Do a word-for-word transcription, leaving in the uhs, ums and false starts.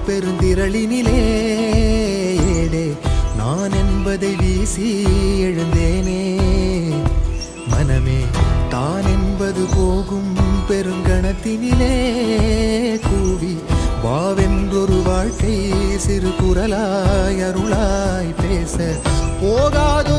பெருந்திரளினிலே ஏடே நான் என்பதை வீசி எழுந்தேனே மனமே தான் என்பது போகும் பெருங்கணத்தினிலே கூவி வாவென்றொரு வாழ்க்கை சிறு குரலாய் அருளாய் பேச போகாதோ